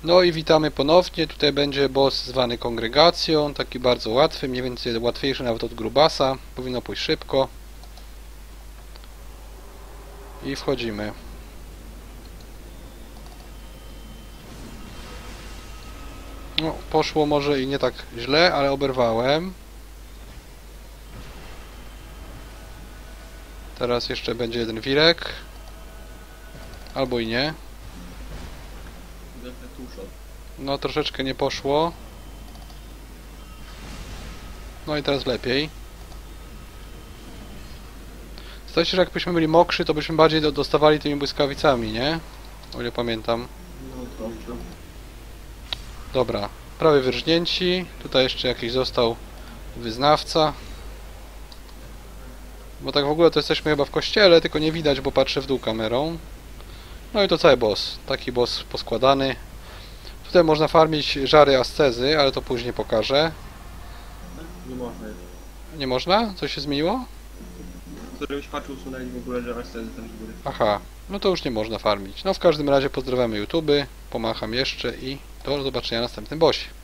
No i witamy ponownie. Tutaj będzie boss zwany Kongregacją. Taki bardzo łatwy, mniej więcej łatwiejszy nawet od Grubasa. Powinno pójść szybko. I wchodzimy. No, poszło może i nie tak źle, ale oberwałem. Teraz jeszcze będzie jeden wirek. Albo i nie. No troszeczkę nie poszło. No i teraz lepiej. Zdaje się, że jakbyśmy byli mokrzy, to byśmy bardziej dostawali tymi błyskawicami, nie? O ile pamiętam. No troszkę. Dobra, prawie wyrżnięci. Tutaj jeszcze jakiś został wyznawca. Bo tak w ogóle to jesteśmy chyba w kościele, tylko nie widać, bo patrzę w dół kamerą. No i to cały boss. Taki boss poskładany. Tutaj można farmić żary ascezy, ale to później pokażę. Nie można już. Nie można? Coś się zmieniło? W którymś patchu usunęli w ogóle, że ascezy tam z góry. Aha, no to już nie można farmić. No w każdym razie pozdrawiamy YouTube, pomacham jeszcze i do zobaczenia w następnym bossie.